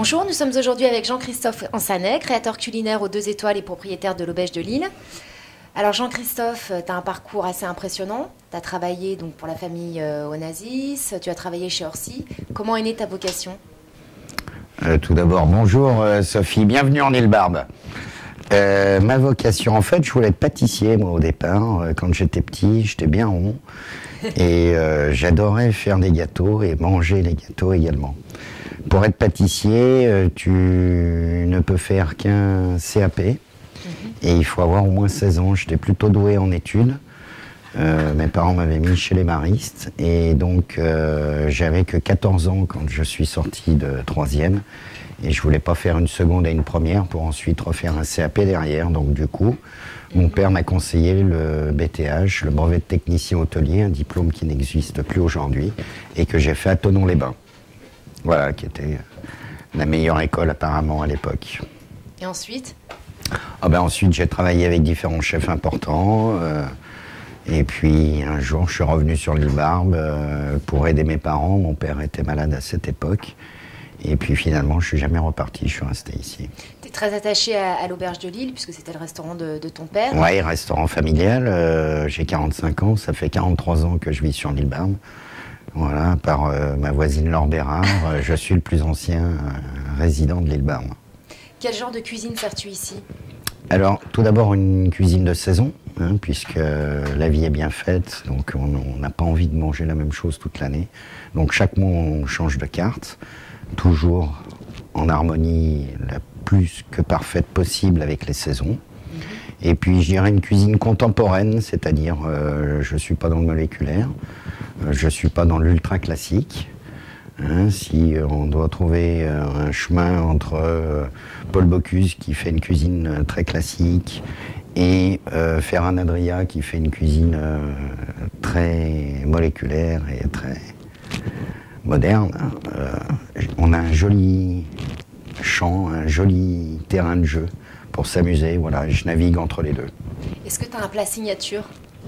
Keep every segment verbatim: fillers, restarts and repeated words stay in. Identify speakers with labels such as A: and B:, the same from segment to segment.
A: Bonjour, nous sommes aujourd'hui avec Jean-Christophe Ansanet, créateur culinaire aux deux étoiles et propriétaire de l'Auberge de Lille. Alors Jean-Christophe, tu as un parcours assez impressionnant. Tu as travaillé donc, pour la famille euh, Onassis, tu as travaillé chez Orsi. Comment est née ta vocation?
B: euh, Tout d'abord, bonjour euh, Sophie, bienvenue en Île-Barbe. Euh, ma vocation, en fait, je voulais être pâtissier, moi, au départ. Euh, quand j'étais petit, j'étais bien rond. Et euh, j'adorais faire des gâteaux et manger les gâteaux également. Pour être pâtissier, euh, tu ne peux faire qu'un C A P. Mmh. Et il faut avoir au moins seize ans. J'étais plutôt doué en études. Euh, mes parents m'avaient mis chez les maristes. Et donc, euh, j'avais que quatorze ans quand je suis sorti de troisième. Et je voulais pas faire une seconde et une première pour ensuite refaire un C A P derrière. Donc du coup, mon père m'a conseillé le B T H, le brevet de technicien hôtelier, un diplôme qui n'existe plus aujourd'hui, et que j'ai fait à Thonon-les-Bains. Voilà, qui était la meilleure école apparemment à l'époque.
A: Et ensuite
B: ah ben Ensuite, j'ai travaillé avec différents chefs importants. Euh, et puis un jour, je suis revenu sur l'Île-Barbe euh, pour aider mes parents. Mon père était malade à cette époque. Et puis finalement, je ne suis jamais reparti, je suis resté ici.
A: Tu es très attaché à, à l'Auberge de Lille, puisque c'était le restaurant de, de ton père.
B: Oui, restaurant familial. Euh, j'ai quarante-cinq ans, ça fait quarante-trois ans que je vis sur l'Île-Barbe. Voilà, par euh, ma voisine Laure Bérard, euh, je suis le plus ancien euh, résident de l'Île-Barbe.
A: Quel genre de cuisine sers-tu ici? Alors,
B: tout d'abord une cuisine de saison, hein, puisque euh, la vie est bien faite, donc on n'a pas envie de manger la même chose toute l'année. Donc chaque mois, on change de carte. Toujours en harmonie la plus que parfaite possible avec les saisons. Mmh. Et puis je dirais une cuisine contemporaine, c'est-à-dire euh, je ne suis pas dans le moléculaire, euh, je ne suis pas dans l'ultra classique. Hein, si euh, on doit trouver euh, un chemin entre euh, Paul Bocuse qui fait une cuisine euh, très classique et euh, Ferran Adria qui fait une cuisine euh, très moléculaire et très moderne, euh, on a un joli champ, un joli terrain de jeu pour s'amuser. Voilà, je navigue entre les deux.
A: Est-ce que tu as un plat signature?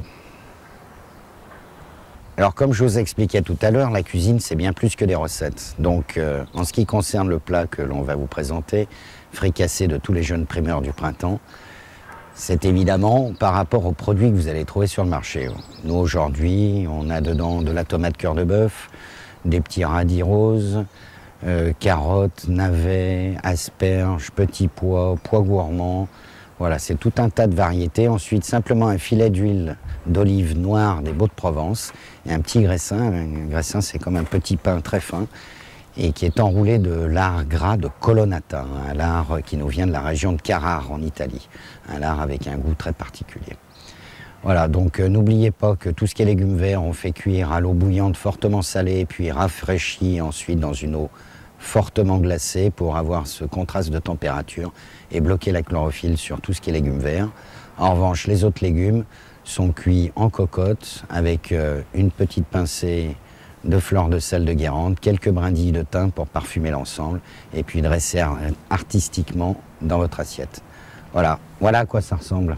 B: Alors, comme je vous expliquais tout à l'heure, la cuisine, c'est bien plus que des recettes. Donc, euh, en ce qui concerne le plat que l'on va vous présenter, fricassé de tous les jeunes primeurs du printemps, c'est évidemment par rapport aux produits que vous allez trouver sur le marché. Nous, aujourd'hui, on a dedans de la tomate cœur de bœuf, des petits radis roses, euh, carottes, navets, asperges, petits pois, pois gourmands. Voilà, c'est tout un tas de variétés. Ensuite, simplement un filet d'huile d'olive noire des Baux-de-Provence et un petit graissin. Un graissin, c'est comme un petit pain très fin et qui est enroulé de lard gras de Colonnata, un lard qui nous vient de la région de Carrare en Italie. Un lard avec un goût très particulier. Voilà, donc euh, n'oubliez pas que tout ce qui est légumes verts, on fait cuire à l'eau bouillante fortement salée, puis rafraîchie ensuite dans une eau fortement glacée pour avoir ce contraste de température et bloquer la chlorophylle sur tout ce qui est légumes verts. En revanche, les autres légumes sont cuits en cocotte avec euh, une petite pincée de fleurs de sel de Guérande, quelques brindilles de thym pour parfumer l'ensemble et puis dresser artistiquement dans votre assiette. Voilà, voilà à quoi ça ressemble.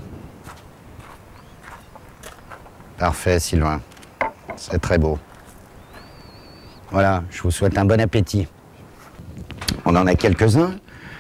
B: Parfait, Sylvain. C'est très beau. Voilà, je vous souhaite un bon appétit. On en a quelques-uns.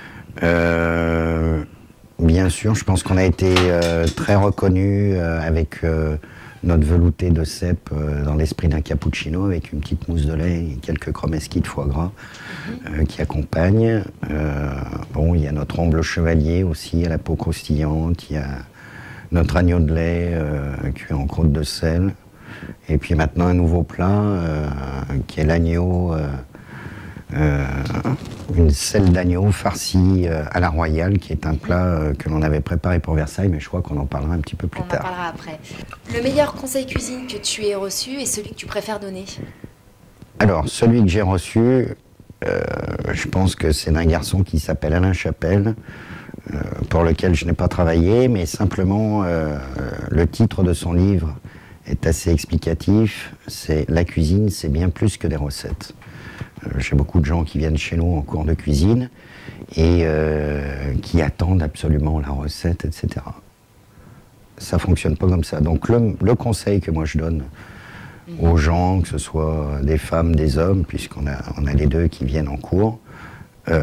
B: Euh, bien sûr, je pense qu'on a été euh, très reconnus euh, avec euh, notre velouté de cèpe euh, dans l'esprit d'un cappuccino, avec une petite mousse de lait et quelques chromesquis de foie gras euh, qui accompagnent. Euh, bon, il y a notre omble chevalier aussi, à la peau croustillante. Il y a notre agneau de lait euh, cuit en croûte de sel. Et puis maintenant un nouveau plat euh, qui est l'agneau, euh, euh, une selle d'agneau farcie euh, à la royale, qui est un plat euh, que l'on avait préparé pour Versailles, mais je crois qu'on en parlera un petit peu plus
A: on
B: tard.
A: On en parlera après. Le meilleur conseil cuisine que tu aies reçu et celui que tu préfères donner?
B: Alors, celui que j'ai reçu, euh, je pense que c'est d'un garçon qui s'appelle Alain Chapelle, Euh, pour lequel je n'ai pas travaillé, mais simplement euh, le titre de son livre est assez explicatif. C'est « La cuisine, c'est bien plus que des recettes ». Euh, j'ai beaucoup de gens qui viennent chez nous en cours de cuisine et euh, qui attendent absolument la recette, et cetera. Ça ne fonctionne pas comme ça. Donc le, le conseil que moi je donne mmh. aux gens, que ce soit des femmes, des hommes, puisqu'on a, on a les deux qui viennent en cours, euh,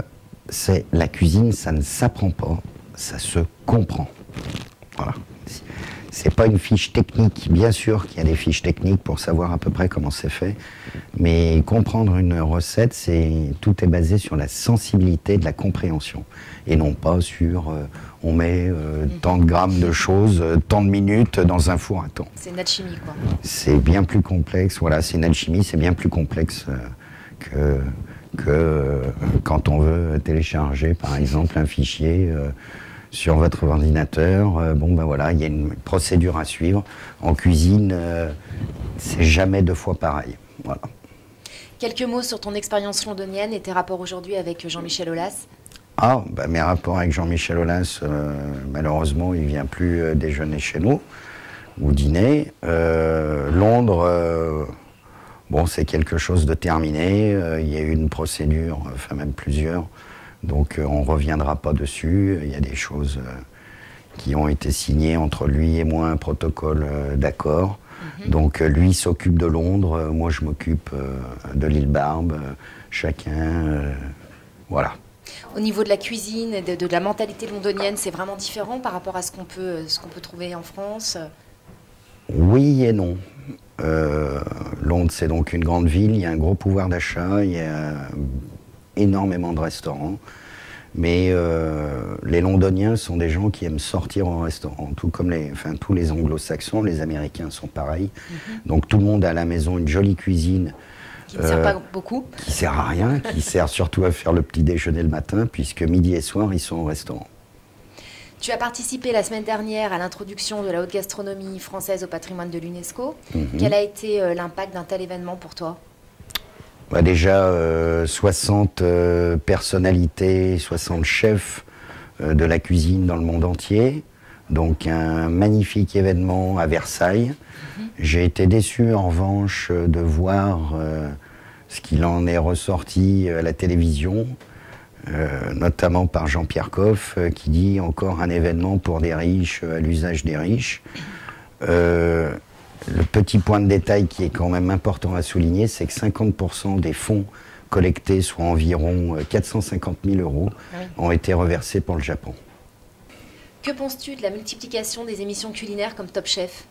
B: c'est la cuisine, ça ne s'apprend pas, ça se comprend. Voilà. C'est pas une fiche technique, bien sûr qu'il y a des fiches techniques pour savoir à peu près comment c'est fait, mais comprendre une recette, c'est tout est basé sur la sensibilité de la compréhension, et non pas sur euh, on met euh, tant de grammes de choses, euh, tant de minutes dans un four à temps.
A: C'est une alchimie, quoi.
B: C'est bien plus complexe, voilà, c'est une alchimie, c'est bien plus complexe euh, que, que euh, quand on veut télécharger, par exemple, un fichier euh, sur votre ordinateur. Euh, bon, ben voilà, il y a une procédure à suivre. En cuisine, euh, c'est jamais deux fois pareil. Voilà.
A: Quelques mots sur ton expérience londonienne et tes rapports aujourd'hui avec Jean-Michel Aulas.
B: Ah, ben mes rapports avec Jean-Michel Aulas, euh, malheureusement, il ne vient plus euh, déjeuner chez nous, ou dîner. Euh, Londres, euh, bon, c'est quelque chose de terminé. Euh, il y a eu une procédure, enfin même plusieurs, donc euh, on ne reviendra pas dessus. Il y a des choses euh, qui ont été signées entre lui et moi, un protocole euh, d'accord. Mm-hmm. Donc euh, lui s'occupe de Londres, euh, moi je m'occupe euh, de l'île Barbe, euh, chacun, euh, voilà.
A: Au niveau de la cuisine et de, de la mentalité londonienne, c'est vraiment différent par rapport à ce qu'on peut, ce qu'on peut trouver en France?
B: Oui et non. Euh, Londres, c'est donc une grande ville, il y a un gros pouvoir d'achat, il y a énormément de restaurants. Mais euh, les Londoniens sont des gens qui aiment sortir au restaurant, tout comme les, enfin, tous les anglo-saxons, les Américains sont pareils. Mm-hmm. Donc tout le monde a à la maison une jolie cuisine.
A: Qui ne euh, sert pas beaucoup.
B: Qui ne sert à rien, qui sert surtout à faire le petit déjeuner le matin, puisque midi et soir, ils sont au restaurant.
A: Tu as participé la semaine dernière à l'introduction de la haute gastronomie française au patrimoine de l'UNESCO. Mm-hmm. Quel a été euh, l'impact d'un tel événement pour toi?
B: Bah déjà, euh, soixante euh, personnalités, soixante chefs euh, de la cuisine dans le monde entier. Donc un magnifique événement à Versailles. Mm-hmm. J'ai été déçu en revanche de voir euh, ce qu'il en est ressorti à la télévision, euh, notamment par Jean-Pierre Coff, euh, qui dit encore un événement pour des riches, à l'usage des riches. Euh, Le petit point de détail qui est quand même important à souligner, c'est que cinquante pour cent des fonds collectés, soit environ quatre cent cinquante mille euros, oui. ont été reversés pour le Japon.
A: Que penses-tu de la multiplication des émissions culinaires comme Top Chef?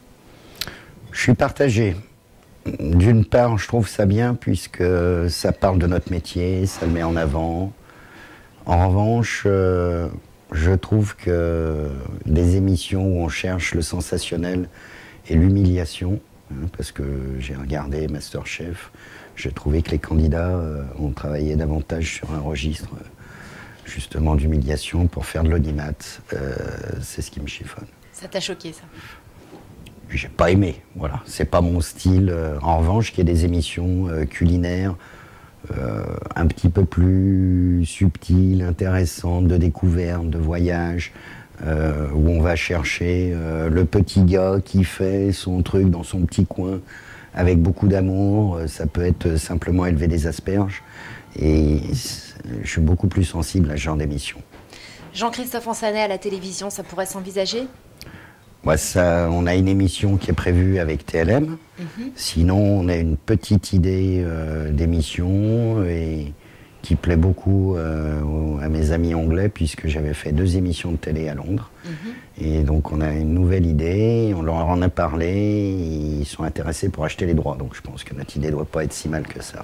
B: Je suis partagé. D'une part, je trouve ça bien puisque ça parle de notre métier, ça le met en avant. En revanche, euh, je trouve que des émissions où on cherche le sensationnel et l'humiliation, hein, parce que j'ai regardé MasterChef, j'ai trouvé que les candidats euh, ont travaillé davantage sur un registre euh, justement d'humiliation pour faire de l'audimat. Euh, c'est ce qui me chiffonne.
A: Ça t'a choqué, ça?
B: J'ai pas aimé, voilà. C'est pas mon style. Euh, en revanche, qu'il y ait des émissions euh, culinaires euh, un petit peu plus subtiles, intéressantes, de découverte, de voyage, Euh, où on va chercher euh, le petit gars qui fait son truc dans son petit coin avec beaucoup d'amour. Euh, ça peut être simplement élever des asperges. Et je suis beaucoup plus sensible à ce genre d'émission.
A: Jean-Christophe Ansanet à la télévision, ça pourrait s'envisager?
B: Ouais, ça, on a une émission qui est prévue avec T L M. Mm-hmm. Sinon, on a une petite idée euh, d'émission et qui plaît beaucoup euh, à mes amis anglais, puisque j'avais fait deux émissions de télé à Londres. Mm-hmm. Et donc on a une nouvelle idée, on leur en a parlé, ils sont intéressés pour acheter les droits. Donc je pense que notre idée ne doit pas être si mal que ça.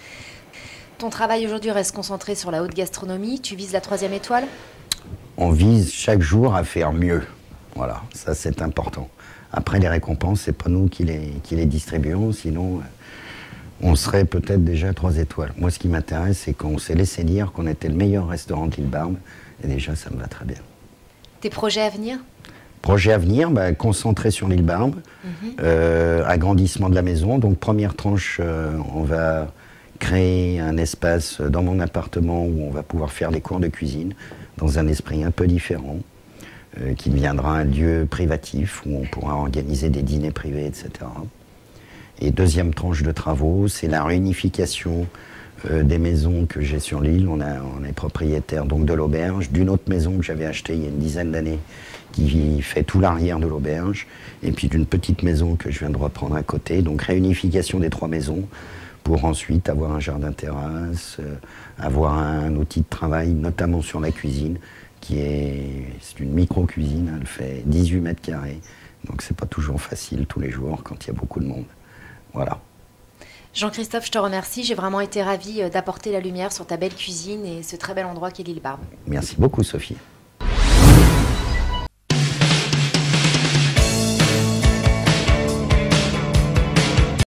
A: Ton travail aujourd'hui reste concentré sur la haute gastronomie, tu vises la troisième étoile?
B: On vise chaque jour à faire mieux. Voilà, ça c'est important. Après les récompenses, c'est pas nous qui les, qui les distribuons, sinon on serait peut-être déjà à trois étoiles. Moi, ce qui m'intéresse, c'est qu'on s'est laissé dire qu'on était le meilleur restaurant de l'île Barbe. Et déjà, ça me va très bien.
A: Tes projets à venir?
B: Projets à venir, bah, concentré sur l'île Barbe, mm-hmm. euh, agrandissement de la maison. Donc, première tranche, euh, on va créer un espace dans mon appartement où on va pouvoir faire des cours de cuisine dans un esprit un peu différent, euh, qui deviendra un lieu privatif où on pourra organiser des dîners privés, et cetera. Et deuxième tranche de travaux, c'est la réunification euh, des maisons que j'ai sur l'île. On, a, on est propriétaire donc de l'auberge, d'une autre maison que j'avais achetée il y a une dizaine d'années, qui fait tout l'arrière de l'auberge, et puis d'une petite maison que je viens de reprendre à côté. Donc réunification des trois maisons pour ensuite avoir un jardin-terrasse, euh, avoir un outil de travail, notamment sur la cuisine, qui est, c'est une micro-cuisine, elle fait dix-huit mètres carrés, donc c'est pas toujours facile tous les jours quand il y a beaucoup de monde. Voilà.
A: Jean-Christophe, je te remercie, j'ai vraiment été ravie d'apporter la lumière sur ta belle cuisine et ce très bel endroit qu'est l'île Barbe.
B: Merci beaucoup Sophie.